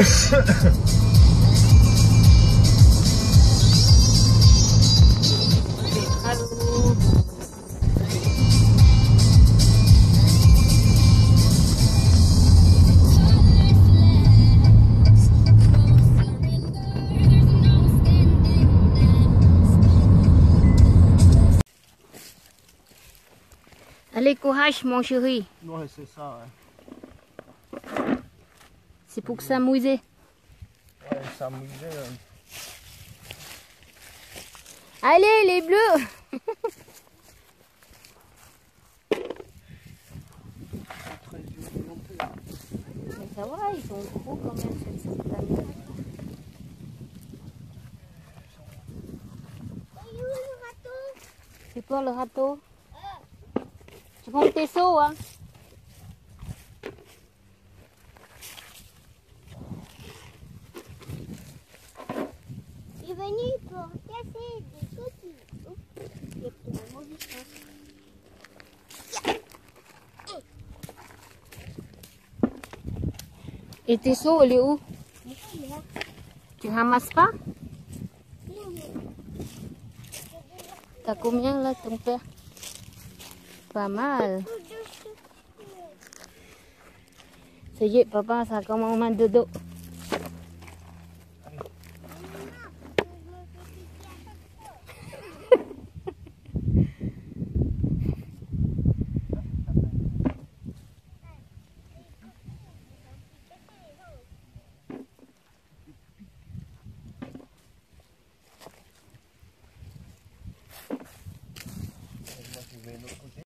Allez, courage, mon chéri. Ouais, c'est ça. Ouais. C'est pour s'amuser. Ouais, s'amuser. Allez, les bleus. Mais ça va, ils sont gros quand même, cette année. C'est quoi le râteau? Tu prends tes seaux, hein? Il est venu pour casser des coquilles. Il y a finalement du pain. Et tes seaux, elle est où? Tu ramasses pas? T'as combien là, ton père? Pas mal. Ça y est, papa, ça commence à dodo.